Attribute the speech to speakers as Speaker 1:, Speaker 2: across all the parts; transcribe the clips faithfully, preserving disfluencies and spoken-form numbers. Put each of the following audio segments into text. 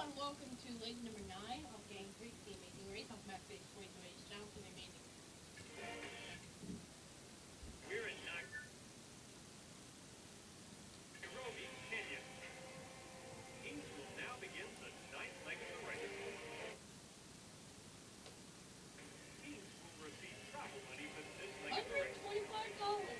Speaker 1: and welcome to leg number nine of Gang three, The Amazing Race. I'm back to explain the race down for the amazing.
Speaker 2: We're in Nairobi, Kenya. Teams will now begin the ninth leg of the race. Teams will receive travel money for this leg of the race.
Speaker 1: one hundred twenty-five dollars.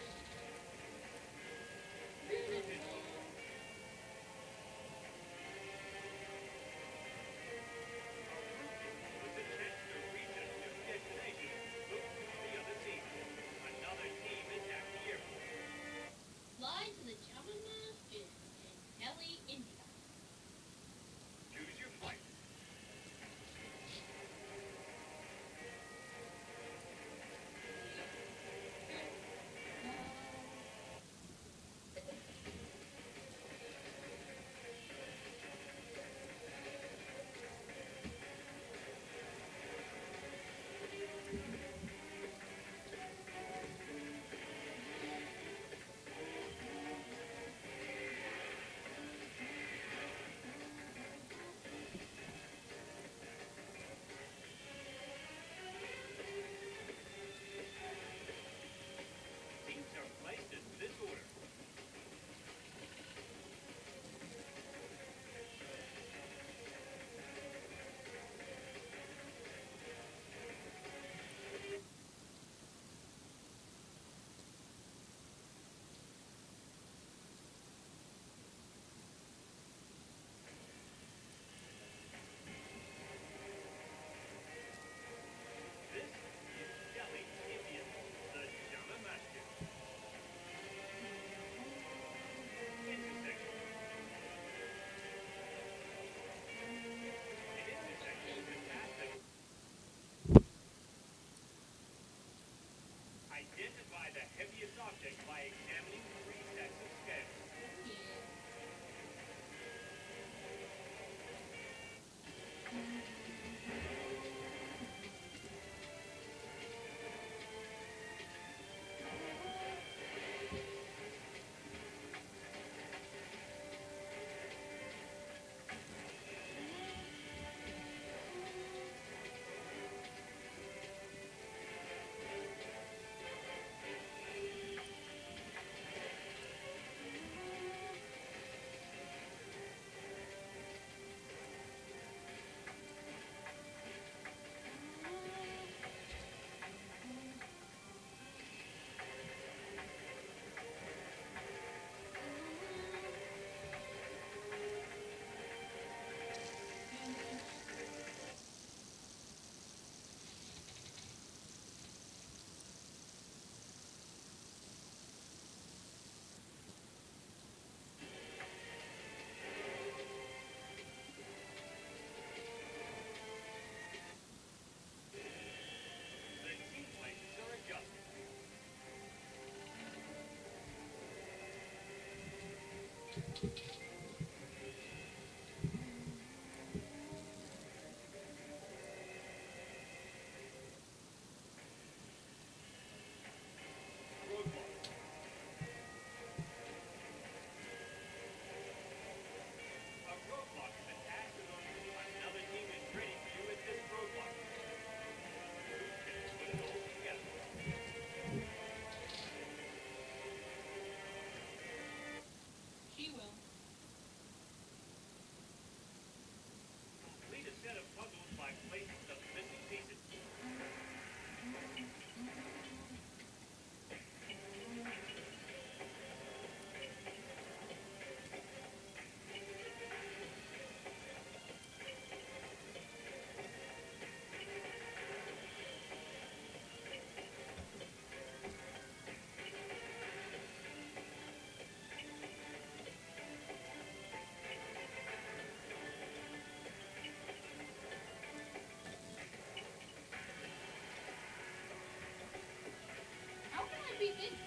Speaker 1: Fly to the Jamuna in, in Delhi, India.
Speaker 2: Choose your flight. Teams are placed in this order. This is Delhi, India, the Jama Masjid. Intersection. The intersection is at the... Identify the heaviest object by examining three sets of scales. The seat places are adjusted. Roadblock. A roadblock is attached to the... Another team is ready for you at this roadblock. You can put it all together.
Speaker 1: She will.
Speaker 2: Complete a set of puzzles by placing the missing pieces.
Speaker 1: How can I beat this